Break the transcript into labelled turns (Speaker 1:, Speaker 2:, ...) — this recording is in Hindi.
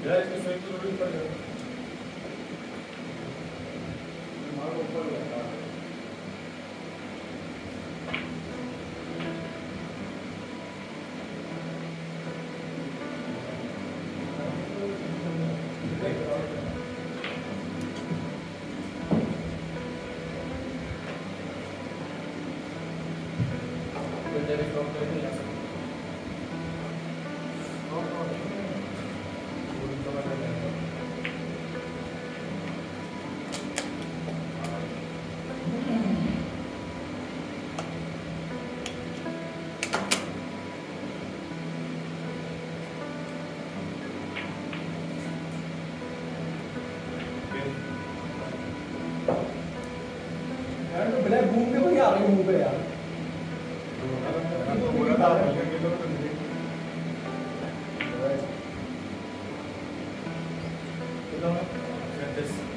Speaker 1: यार इसके स्विच तो थोड़ी ऊपर जाओ, मारो ऊपर लगा।
Speaker 2: यार तो ब्लैक घूम के वही आ रही मुंह पे यार।
Speaker 1: तो बोला था ये लोग तो नहीं।